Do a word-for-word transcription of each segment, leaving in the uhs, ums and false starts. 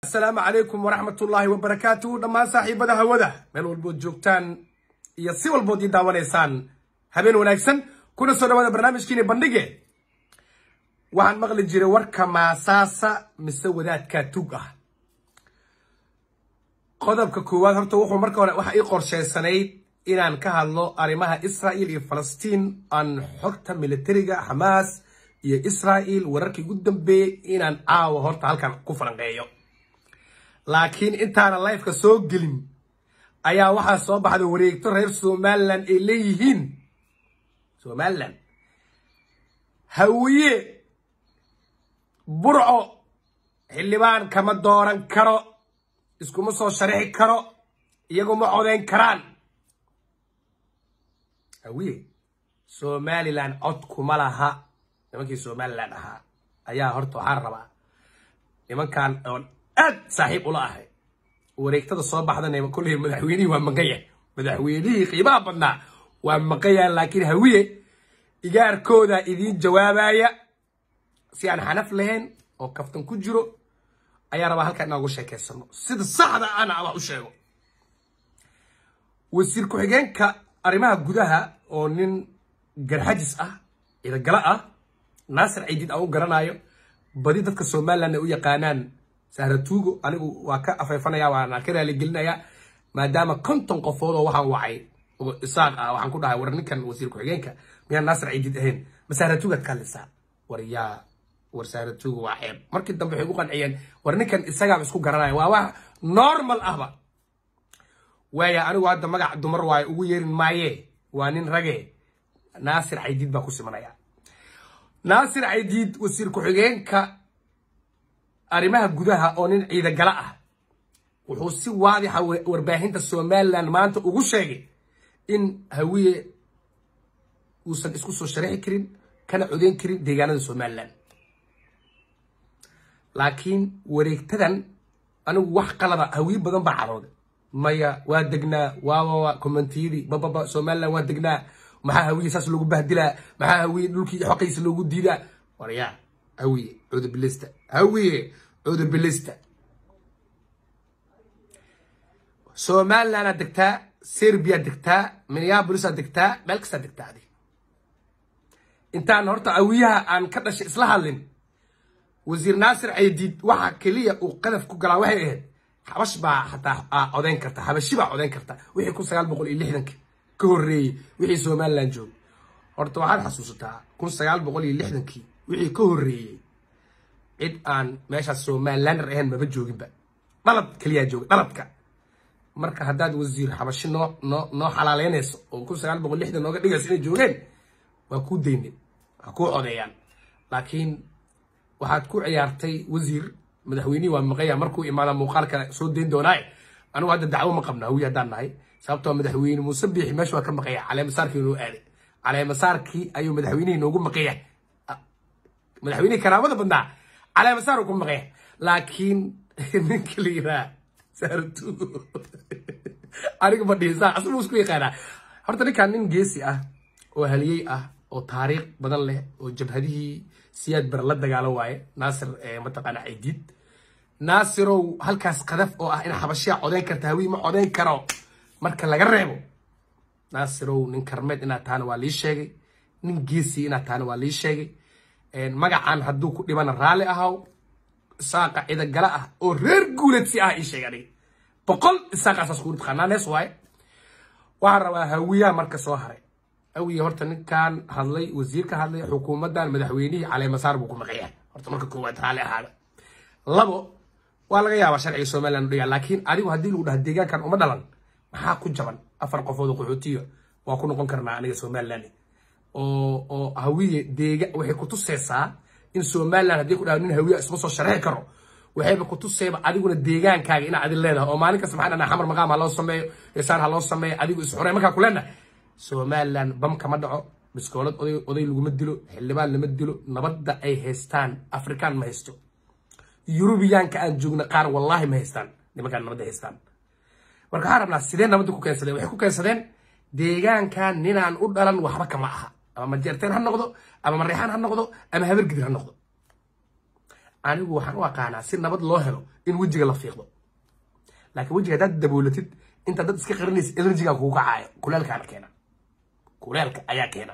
السلام عليكم ورحمة الله وبركاته. لما صاحب هذا هوده من والبود جوكتان يصير البود يداون إنسان هبين ونكسن كنا صورة هذا برنامج كيني بندقة وعن مغلق جري وركا مع ساسا مستوى ذات كاتوجا قدم ككوان هرتو وحو مركا وحا إي قرشة سنيد إنان كهالو أريمها إسرائيل إي فلسطين أن حرطة ميلتريغا حماس إي إسرائيل وركي قدام بي إنان آو هرطة هالكان كفران غيو لكن انتانا لايف كسو قلن ايا وحا صوب هذا وريكتور هير سومالان إليهين سومالان هوية برعو حلبان كما دوران كرو اسكو مصو شريحي كرو يقو معودين كران هوية سومالي لان عدكو ملاها نمكي سومالي لان اها ايا هرتو حربا نمان كان أد صاحب الله وريكتد الصباح هذا نيم كله مدحويني ومقية مدحويني قيمة بدنا ومقية لكن هوية إيجار كودا إذين جوابايا سيان حنف لهن أو كفتن كجرو أيا ربا هلك أنا أقول شيء كسرنا سيد الصح ده أنا أبغى أشيله والسيركو حجين كأرمها جودها أو نين جرحجس أه إذا جلاء ناصر عيدين أو جرنايو بديت كسومال لأنه يقانان سهرتوجو أنا وكا أفيفنا يا وانا كده اللي قلنا يا ما دام كنتم قفوضة وها وعي وإساق وعن كلها ورني كان وزير كحجينك من الناس عيد هين بس سهرتوجو تكلم سا وريا ورسهرتوجو وعيب مركز دم بحقوق العيان ورني كان إساق بس كو قرناي وها نورمال أهبا ويا أنا وهذا ما قاعد دمر واي وير معي وانين رجع ناصر عيد باكوس منايا ناصر عيد وزير كحجينك أريمها جودها أونين عيدا جلاء وحوسي واضحة ورباهين السومال لأن ما أنت أقول شيء إن هوية وصل إسكوسو شريحي كرين كان عودين كرين ديجانا السومال لأن لكن وريكتدن أنا وح قلبا هوية بدن بعرض مايا وادقنا واوا كومنتيري بابا بابا سومال لأن وادقنا مع هوية ساس لوجو بهدلا مع هوية لوكي حقيس لوجو ديدا وريا هوية عود بالليستة هوية عود بالليستة سومال أنا دكتا سيربيا دكتا مينيابوليس دكتا ملكستا دكتا دي انت نهارتا هويها عن كذا شيء إصلاح لين وزير ناصر عيديد وحا كلية وقذف كوكلا وحي اهد حبش با حتى عودين كرتا حبشي با عودين كرتا وحي كون سيال بقول إلي حدنك كوري وحي سومال لانجون هارتا وحاد حسوستا كون سيال بقول إلي حدنك وحي كوري عيد آن ماشا سومال لان رأيهن ما بجوغين با طلب كليا جوغ طلبك مركا هداد وزير حبشي نو نو نو حلالينيس وكون سيال بقول لحدا نوغا ديغا سيني جوغين وكو دينين وكو عوديان لكن waxaad ku ciyaartay wasiir madaxweynaha waa maqaya markuu imaado muuqaalka soo deyn doonay anu hadda dacwo ma qabna hawiyad aan nahay sababtoo madaxweyne Muuse Biixi meesha waa ka maqaya caleem saarkii inuu aaday caleem saarkii ayuu madaxweynaha inoogu maqaya madaxweynaha karaamada badnaa caleem saar ku maqaya laakiin ninka liira saartu ariga badhiisa asbu isku yaqaana horta ninkan nin geesi ah oo haliyay ah oo taariikh badan leh oo jabhadihii سياد برلا دجالو واي ناصر متقنا عيديد ناصرو هالكاس قذف أو إن حبشية عودين كرتهوي ما عودين كرو مركل لجربه ناصرو نكرمت إن تانو على الشيء نجيسي إن تانو على الشيء إن ما عن هدوك لمن رالي أهو ساقة إذا جلاء أو رجولة سيا الشيء يعني بقول ساقة سكور خنا ناس واي وعروا هوية مركز صهري أوي هرتن كان هذلي وزير كهذلي حكومة دان مدحويني على مسار بكم غيره هرتن مركز كوات على هذا لبو ولا غيا وشرعي سومالان ريا لكن أريو هدي لو هديجان كان أمدلان ما كل جبل أفرق فوضى قحوتية وأكون قنكرنا عليه سومالاني أو أو هوية ديجا وهي كتوس سا إن سومالان هديك ولا من هوية اسمه الشرعي كرو وهي بكتوس سيب أريو الديجان كاج إن عدل لنا أو مالك سبحان أنا حمر مقام الله سمي يسار الله سمي أريو سحوري مكان كلنا سومالان بام كما دعو بسكولات أودي أودي لقوم الدلو حلبان لما الدلو نبض أي هستان أفريقيان ما هستو يوروبيان كأن جوجنا قار والله ما هستان لما كان نبض هستان وركهارب ناس سيدين نبض كوكان سدين وحكو كان سدين ديجان كان نينا نقول دلنا وحبك معها أما مجرتين هنقضو أما مريحان هنقضو أما هبر قدر هنقضو anigu waxaan u aqaanaa si nabad loo helo in wejiga la fiiqdo laakiin wejiga dad daboolatid inta dad iska qarinaysa energy-ga kugu kacaayo kuleelka ana keena kuleelka ayaa keena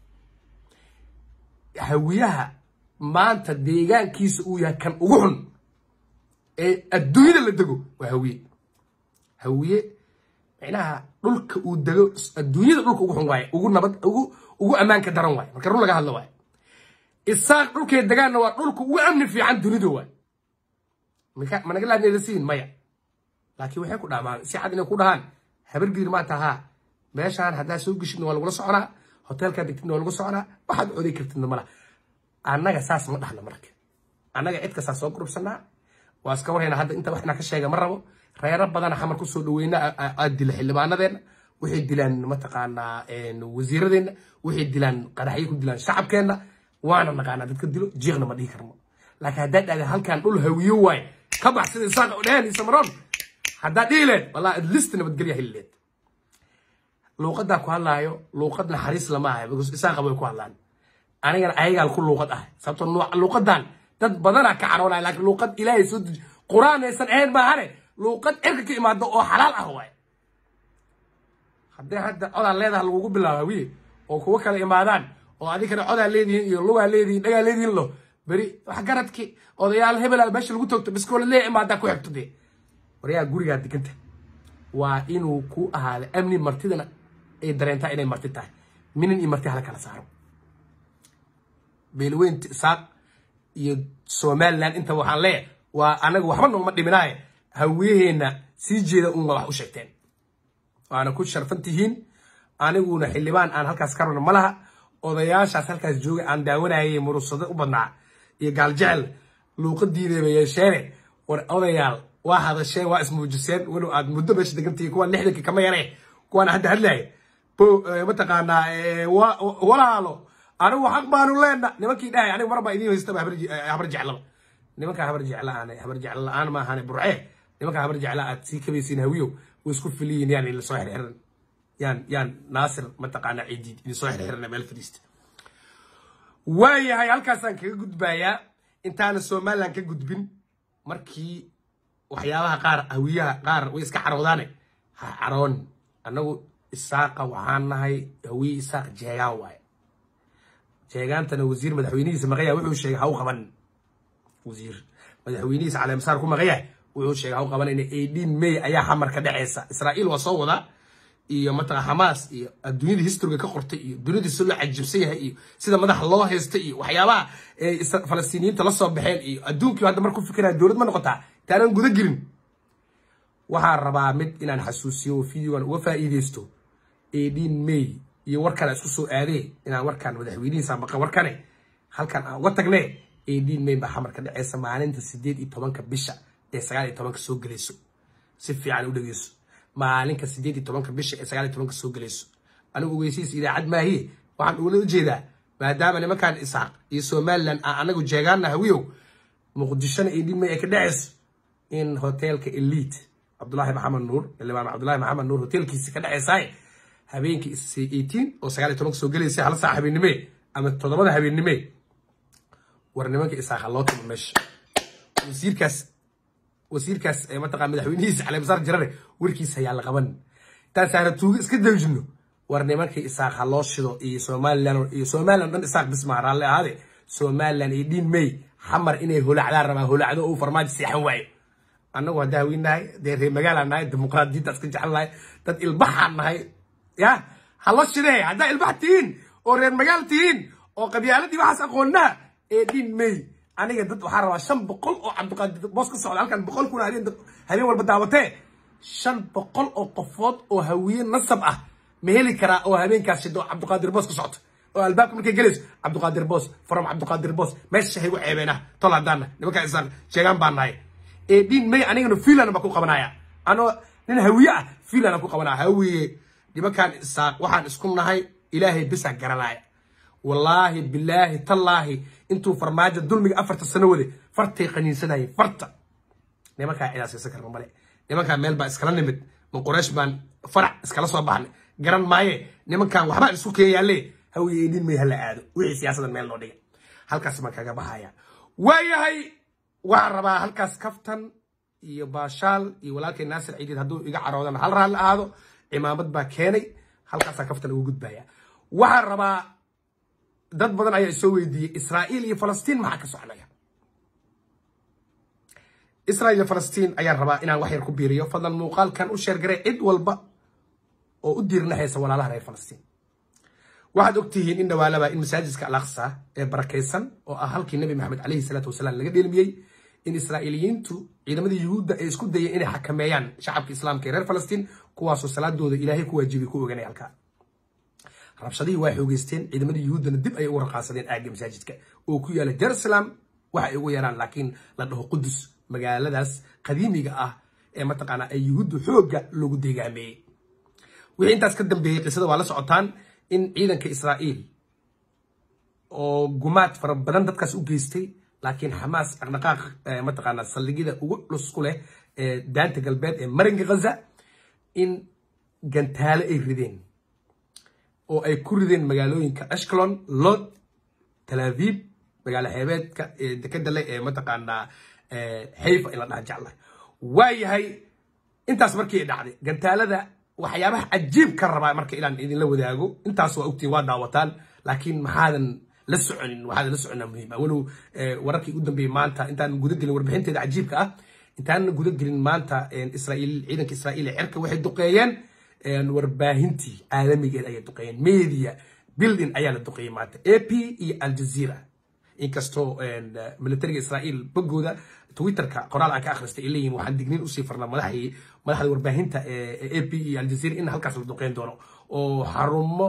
hawiyaha maanta deegaankiisa uu yahay kan ugu xun ee adduunyada la dego waa hawiye hawiye macnaha dhulka uu dego adduunyada dhulka ugu xun waaye ugu nabad ugu ugu amaanka daran waaye marka run laga hadlo waaye isaaq dhulkay degaanna waa dhulka ugu amni fiican dunida waaye ma naga laadneeda siin maya laakiin waxay ku dhaamaan si cad inay ku dhahaan habar giir maanta haa meeshaan haddaa soo geshidna waa lagula soconaa hoteelkaa degtidna waa lagu soconaa waxaad coday kartidna mala annaga saas ma dhahna marka annaga cid kastaa soo gurubsanaa waa iska warhayna hadda inta waxna ka sheega ma rabo reero badana xamar ku soo dhaweyna aad dila xildhibaanadeenna waxay dilaan mataqaanaa wasiiradeenna waxay dilaan qaraxyo ku dilaan shacabkeenna waana naqaanaa dadka dilo jiiqna ma dhihi karno laakiin haddaa dhahda halkaan dhul hawiyo waaye ka bax sida isaaq u dheheen isamaroon haddaa dhihi leed wallahi at least nabadgelya heli leed luuqadaa ku hadlaayo luuqad naxariis lama ahay because isaaqa way ku hadlaan anigana ayagaan ku luuqad ah sababtoo luuqadan dad badanaa ka caroonaya laakiin luuqad ilaahay soo deji quraan aysan ahayn maahane luuqad cirka ka imaado oo xalaal ah waaye haddii hadda codaa leedaha lagugu bilaaba wiye oo kuwa kale imaadaan oo adikana codaa leedihiin iyo lugaa leedihiin dhagaa leedihiin lo beri wax garadki odayaal hebelaa meesha lagu toogto biskoole lee imaadaa ku xigto dee waryaa gurigaa deganta waa inuu ku ahaada amni martidana ay dareentaa inay marti tahay minin iyo marti hala kala saaro beelweynta isaaq iyo somaliland inta waxaan leeyahay waa anaga waxba nooma dhiminaaye hawiyaheenna sii jeeda uun wax u sheegteen waana ku sharfan tihiin aniguna xildhibaan aan halkaas ka rabno ma laha odayaashaas halkaas jooga aan daawanayay murusado u badnaa iyo gaaljecel luuqadiideeba yeesheene war odayaal waa hadasheen waa ismuujiseen walow aad muddo meesha degantihiin kuwaan lixdankii kama yaree kuwaan hadda hadlaaya mataqaanaa walaalo anigu xaq baanu leena nimankii dhahay anigu marba idiin haystaba habar jeclaba nimanka habar jecla aan habar jecla la'aan ma ahan burcee nimanka habar jecla aad sii kabaysiin hawiyo way isku filiyin yani la soo xirxiran yaan yaan naasir mataqaanaa ciidid in soo xirxiran meel fadhiista waayahay halkaasaan kaga gudbayaa intaana somaliland ka gudbin markii waxyaabaha qaar hawiyaha qaar way iska caroodaane ha caroon annagu isaaqa waxaan nahay hawiye isaaq jeegaan waaye jeegaantana wasiir madaxweynihiisa maqaya wuxuu sheegay ha u qaban wasiir madaxweynihiisa caleemasaar ku maqaya wuxuu sheegay ha u qaban in eighteen May ayaa xamar ka dhaceysa Israa'iil waa soo wada iyo mataqa Hamas iyo adduunyada historyga ka qortay iyo dunida soo la cajibsan yahay iyo sida madax loo heystay iyo waxyaabaha ee Falastiiniyiinta la soo baxeen iyo adduunkii hadda markuu fikiraa dawlad ma noqotaa taanan guda gelin waxaan rabaa mid inaan xasuusiyo fiidiyogan uga faa'iideysto eighteen May iyo warkaan isku soo aadee inaan warkaan madaxweynihiisa maqa warkane halkan aan uga tagnay eighteen May baa xamar ka dhaceysa maalinta sideed iyo tobanka bisha ee sagaal iyo tobanka soo galayso si fiican u dhageyso maalinka sideed iyo tobanka bisha ee sagaal iyo tobanka soo galayso anigu ogeysiis idaacad maahiye waxaan ula jeedaa maadaama nimankaan isaaq iyo somaliland aan anagu jeegaana hawiyow muqdishona eighteen May ay ka dhaceyso in hotelka elite cabdullaahi maxamed nuur xildhibaan cabdullaahi maxamed nuur hotelkiisa ka dhaceysaay habeenkii eighteen oo sagaal iyo tobanka soo galaysa hal saac habeennimo ama todobada habeennimo war nimanka isaaqa loo timo meesha wasiirkaas wasiirkaas ee mataqaan madaxweynihiisa caleemasaar jirane warkiisa ayaa la qaban taas aan tuuga iska dawjino war nimanka isaaqa loo shido iyo somaliland iyo somaliland dhan isaaq bismaa raalle ahaade somaliland eighteen May xamar inay holacdaan rabaa holacdo oo farmaajo seexan waayo annagu hadda haweenahay dee reer magaalaan nahay dimuqraadiyadda iska jecelnahay dad ilbaxaan nahay ya hallo shidee haddaa ilbax tihiin oo reer magaal tihiin oo qabyaaladii waxaas aqoonnaa eighteen May aniga dad waxaa rabaa shan boqol oo cabdiqaadir boos ka socda halkan boqol kuna habeen habeen walba daawatee shan boqol oo qofood oo hawiye nasab ah ma heli karaa oo habeenkaas shido cabdiqaadir boos ka socto oo albaabka markay gelayso cabdiqaadir boos from cabdiqaadir boos meesha haygu ceebeena tol haddaana nimankaa isaan sheegaan baan nahay eighteen May anigana fiilan baa ku qabanaya anoo nin hawiye ah fiilan ku qabanaya hawiye nimankaan isaaq waxaan isku nahay ilaahay bisa garanaya wallaahi bilaahi tallaahi intuu farmaajo dulmiga afarta sano wade fartay qaniinsanayay farta nimankaa cidaas isa karma male nimankaa meel baa iskala nimid ma quraysh baan farac iskala soo baxnay garan maaye nimankaan waxbaa isku keeyaalle hawiye eighteen May hala aado wixii siyaasadan meel loo dhigay halkaas baan kaga baxaya waayahay waxaan rabaa halkaas kaftan iyo baashaal iyo walaalkay naasir ciidid hadduu iga caroodana hal raalli ahaado cimaamad baa keenay halkaasaa kaftan ugu gudbaya waxaan rabaa dad badan ayaa isoo weydiiyey israa'iil iyo falastiin maxaa ka soconaya israa'iil iyo falastiin ayaan rabaa inaan wax yar ku biiriyo fadlan muuqaalkan u sheergaray cid walba oo u diirnaxaysa walaalaha reer falastiin waxaad ogtihiin in dhawaalaba in masaajidka al-aqsa ee barakaysan oo ah halkii nabi maxamed calayhi salaatu wasalaam laga dheelmiyey in israa'iiliyiintu ciidamadii yuhuudda ay isku dayeen inay xakameeyaan shacabka islaamka ee reer falastiin kuwaasoo salaadooda ilaahay ku waajibay ku oganay halkaa rabshadihii waa xoogeysteen ciidamadii yuhuuddana dib ay ugu raqaasadeen aagga masaajidka oo ku yaala jerusalem waxa ay ugu yaraan laakiin la dhaho qudus magaaladaas qadiimiga ah ee mataqaanaa ay yuhuuddu xoogga loogu deegaameeyey wixii intaas ka dambeeyey qisada waa la socotaan in ciidanka israa'iil oo gumaad fara badan dadkaas u geystay laakiin xamaas dhaqdhaqaaq mataqaanaa saldhigyada ugu culus ku leh ee daanta galbeed ee marinka ghaza in gantaale ay rideen oo ay ku rideen magaalooyinka ashkelon lod tel aviv magaalo xeebeedka ee dekeda leh ee mataqaanaa xayfa in la dhaha jeclahay waayahay intaas markii ay dhacday gantaalada waxyaabaha cajiib ka rabaa marka ilaan idinla wadaago intaas waa ogtiin waa daawataan laakiin maxaadan la soconin waxaadan la soconaa muhiim ah walow wararkii ugu dambeeyey maanta intaan guda gelin warbixinteeda cajiibka ah intaan guda gelin maanta israa'iil ciidanka israa'iil ee cirka waxay duqeeyeen warbaahintii caalamigeed ayay duqeeyeen media building ayaa la duqeeyey maanta a p iyo al jazeera inkastoo militariga israa'iil bogooda twitterka qoraal aan ka akhristay ay leeyihin waxaan digniin usii farnaa madaxii madaxda warbaahinta ee a p iyo al jazeera in halkaas la duqeyn doono oo xarumo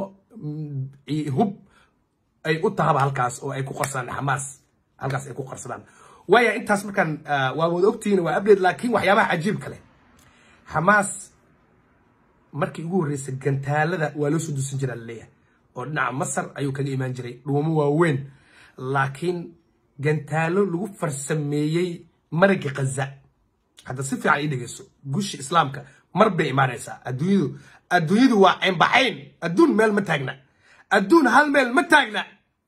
hub ay u tahaba halkaas oo ay ku qarsadaan xamaas halkaas ay ku qarsadaan waaya intaas markaan waa wada ogtihiin waa update laakiin waxyaabaha cajiibka leh xamaas markii ugu horreysay gantaalada waa loo soo duusan jiraa laleeyahay oo dhinaca masar ayuu kaga imaan jiray dhuumo waaweyn laakiin gantaalo lagu farsameeyey maragga ghaza hadda si fiican ii dhegeyso guusha islaamka mar bay imaanaysaa adduunyadu adduunyadu waa caynbacayn adduun meel ma taagna adduun hal meel ma taagna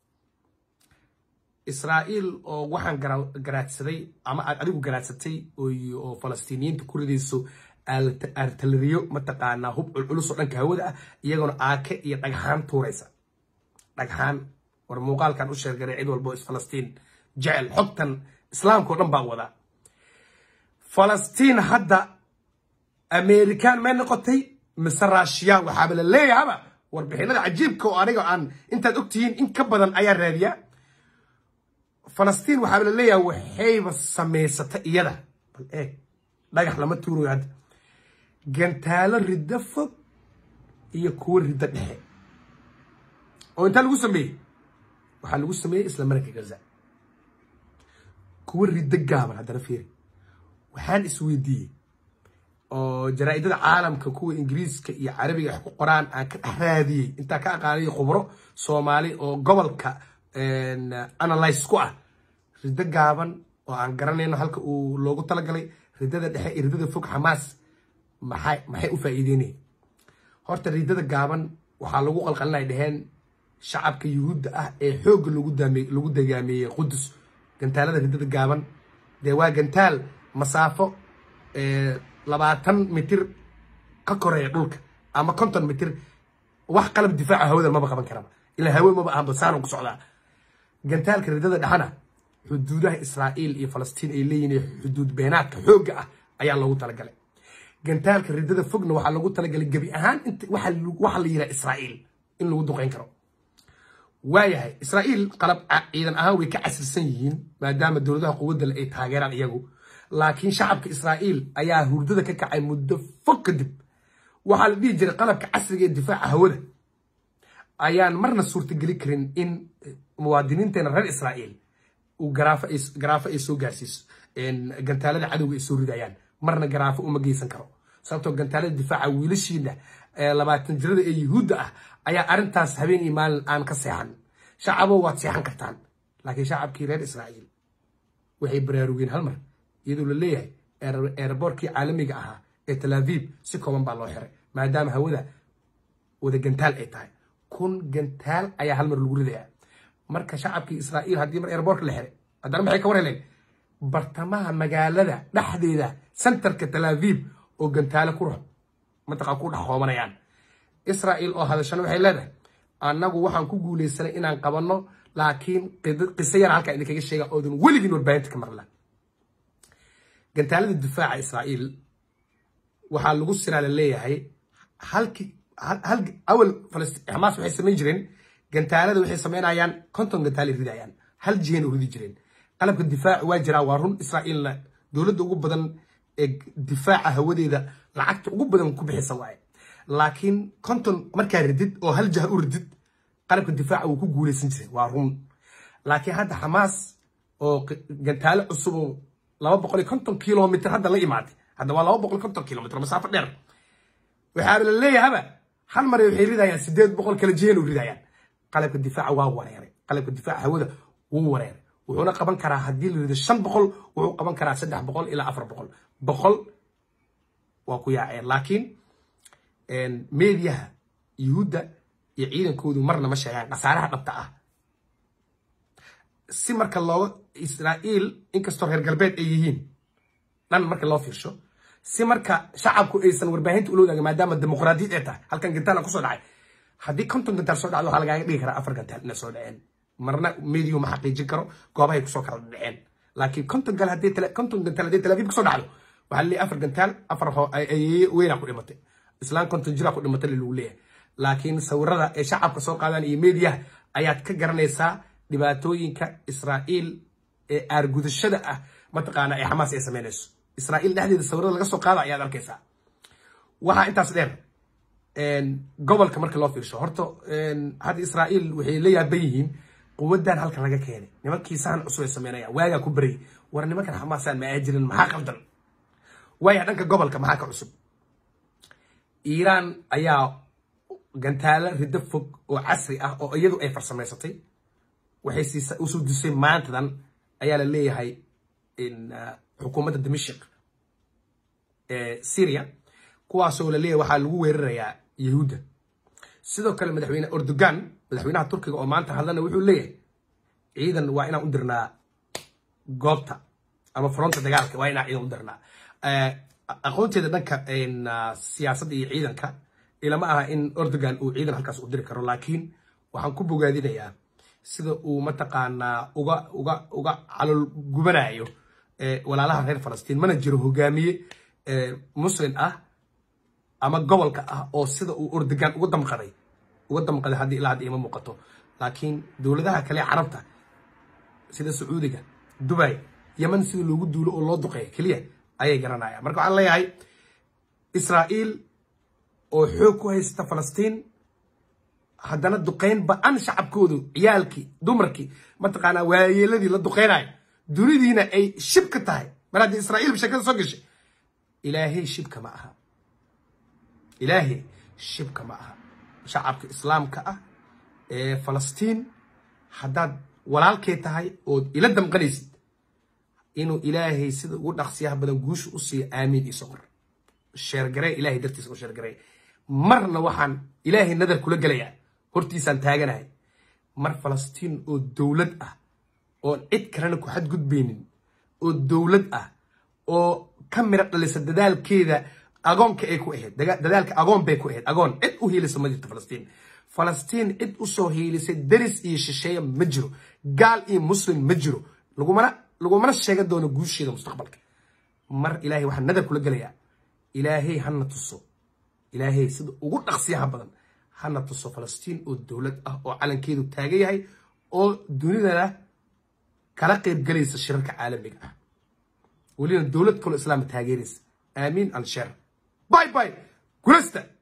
israa'iil oo waxaan garaadsaday ama aad adigu garaadsatay oo falastiiniyiinta ku ridayso artilleriyo mataqaanaa hub culculus oo dhanka hawada ah iyaguna aake iyo dhagxaan tuuraysa dhagxaan war muuqaalkan u sheergaray cid walbo is falastiin jecel xogtan islaamka oo dhan baa wadaa falastiin hadda amerikaan may noqotay mise raashiyaan waxaaba la leeyahaba warbixinada cajiibka oo aniga aan intaad ogtihiin in ka badan ayaa raadiya falastiin waxaaba la leeyahay waxayba samaysata iyada bal eeg dhagax lama tuurayo hadda gantaalo riddo fog iyo kuwo riddo dhexe oo intaa lagu sameeyey waxaa lagu sameeyey isla marka gaza kuwo riddo gaaban haddana fiiri waxaan isweydiiyey oo jaraa'idada caalamka kuwa ingiriiska iyo carabiga wax ku qoraan aan ka dhex raadiyey intaa ka aqaanay khubro soomaali oo gobolka analyze ku ah riddo gaaban oo aan garanayno halka uu loogu talagalay riddada dhexe iyo riddada fog xamaas maxay maxay u faa'iideynayeen horta riddada gaaban waxaa lagu qalqalinay dheheen shacabka yuhuudda ah ee xoogga lagu daamay lagu dagaameeyey qudus gantaalada riddada gaaban dee waa gantaal masaafo labaatan mitir ka koreeya dhulka ama konton mitir wax qalab difaaca hawada maba qaban karaba ilaa hawe maba ahanba saanu ku socdaa gantaalka riddada dhexana xuduudaha israa'iil iyo falastiin ay leeyihiin xuduud beenaadka xoogga ah ayaa loogu talagalay gantaalka riddada fogna waxaa loogu talagalay gebi ahaan inta waxa la yidhaha israa'iil in lagu duqeyn karo waayahay israa'iil qalab ciidan ahaan way ka casirsan yihiin maadaama dowladaha quwadda le ay taageeraan iyagu laakiin shacabka israa'iil ayaa hurdada ka kacay muddo fog kadib waxaa la dhihi jiray qalabka casriga ee difaaca hawada ayaan marna suurtageli karin in muwaadiniinteena reer israa'iil uu garaafo ay garaafo ay soo gaarsiiso gantaalada cadowga ay soo ridayaan marna garaafo uma geysan karo sababtoo gantaalada difaaca wiilashiina labaatan jirada ee yuhuudda ah ayaa arrintaas habeen iyo maalin aan ka seexan shacabo waad seexan kartaan laakiin shacabkii reer israa'iil waxay baraarugeen hal mar iyadoo la leeyahay airbortkii caalamiga ahaa ee tel aviv si kooban baa loo xiray maadaama hawada wada gantaal ay tahay kun gantaal ayaa hal mar lagu ridayaa marka shacabkii israa'iil haddii mar airbortka la xiray haddana maxay ka war heleen bartamaha magaalada dhexdeeda centerka Tel Aviv oo gantaale ku ruux mataqa ku dhaxoomanayaan Israa'iil oo hadashana waxay leedahay annagu waxaan ku guuleysanay inaan qabanno laakiin qiso yar halka idin kaga sheega oo dun weligiin warbaahinta ka marla gantaalada difaaca Israa'iil waxaa lagu siraa leeyahay halki hal awal Falastiin Hamas waxay sameyn jireen gantaalada waxay sameynayaan konton gantaale ridayaan hal jiheen u ridi jireen qalabka difaac waa jira waa run Israa'iilna dawladda ugu badan ee difaaca hawadeeda lacagta ugu badan ku bixisa waay laakiin konton markaa ridid oo hal jah u ridid qalabka difaaca uu ku guuleysan jiray waa run laakiin hadda Hamas oo gantaale cusub laba boqol iyo konton kiiloomitir hadda la imaaday hadda waa laba boqol iyo konton kiiloomitir masaafo dheer waxa la leeyahay hal mar waxay ridayaan sideed boqol kala jiheen u ridayaan qalabka difaaca waa wareeray qalabka difaaca hawada wuu wareeray wuxuuna qaban karaa haddii la rido shan boqol wuxuu qaban karaa saddex boqol ilaa afar boqol boqol waa ku yaaceen laakiin meediyaha yuhuudda iyo ciidankoodu marna ma sheegaan qasaaraha dhabta ah si marka loo Israa'iil inkastoo reer galbeed ay yihiin dhan marka loo fiirsho si marka shacabku aysan warbaahinta u loodaga maadaama dimuqraadiyad ay tahay halkan gantaal ku soo dhacay haddii konton gantaal soo dhacdo waxa laga dhigi karaa afar gantaal inay soo dhaceen marna meediyu ma xaqiijin karo goobahay ku soo kala dhaceen laakiin konton gal hadii konton gantaal hadii Tel Aviv ku soo dhacdo waxa la afar gantaal afar ay weena ku dhimatay islaan konton jira ku dhimatay lagu leeyahay laakiin sawirada ay shacabka soo qaadaan iyo meediyaha ayaad ka garanaysaa dhibaatooyinka Israa'iil ee aargudashada ah mataqaana ay Hamas ay sameynayso Israa'iil dhexdeeda sawirada laga soo qaada ayaad arkaysaa waxa intaas dheer een gobolka marka loo fiirsho horta een had Israa'iil waxay la yaaban yihiin quwadan halka laga keenay nimankii saan cusub ay sameynayaan waaga ku bari war nimankan Hamas aan ma ajirin maxaa qaldan waaya dhanka gobolka maxaa ka cusub Iran ayaa gantaale ridda fog oo casri ah oo iyadu ay farsameysatay waxay si u soo disay maantadan ayaa la leeyahay in xukuumadda Dimashq ee Syria kuwaas oo la leeyahay waxa lagu weerarayaa Yahuuda sidoo kale madaxweyne Erdogan madaxweynaha Turkiga oo maanta hadlana wuxuu leeyahay ciidan waa inaan u dirnaa goobta ama fronta dagaalka waa inaan ciidan u dirnaa ee aqoonteeda dhanka in siyaasadda iyo ciidanka ilama aha in Erdogan uu ciidan halkaas u diri karo laakiin waxaan ku bogaadinayaa sida uu mataqaana uga uga uga calol gubanayo ee walaalaha reer Falastiin mana jiro hogaamiye ee muslim ah ama gobolka ah oo sida uu Erdogan uga damqaday uga damqaday hadii ilaa hadii ma muuqato laakiin dawladaha kale Carabta sida Sacuudiga Dubai Yemen sida loogu duulo oo loo duqeeyo kaliya ayay garanayaan marka waxaan leeyahay Israa'iil oo xoog ku haysta Falastiin haddana duqeyn ba'an shacabkoodu ciyaalkii dumarkii mataqaana waayeeladii la duqeynay dunidiina ay shib ka tahay mar haddii Israa'iil bishakada soo gashay ilaahay shibka ma aha ilaahay shibka ma aha shacabka islaamka ah ee Falastiin haddaad walaalkay tahay oo ila damqanaysid inuu ilaahay sida ugu dhaqsiyaha badan guusha u siiyo aamiin iyo soqor sheergaray ilaahay dartiisa u sheergaray marna waxaan ilaahay nadar kula galayaa hortiisaan taaganahay mar Falastiin oo dawlad ah oo cid kalena ku xad gudbeenin oo dawlad ah oo kamira dhalisa dadaalkeeda agoonka ay ku ahayd dadaalka agoon bay ku ahayd agoon cid u heelisay ma jirto Falastiin Falastiin cid u soo heelisay daris iyo shisheeye ma jiro gaal iyo muslim ma jiro lagumana lagumana sheegan doono guusheeda mustaqbalka mar ilaahay waxa nadar kula galayaa ilaahay hana tuso ilaahay sida ugu dhaqsiyaha badan hana tuso Falastiin oo dawlad ah oo calankeedu taagan yahay oo dunida kala qayb galaysa shirarka caalamiga ah ولينا دولة كل إسلام تهاجريس آمين الشر باي باي كرستا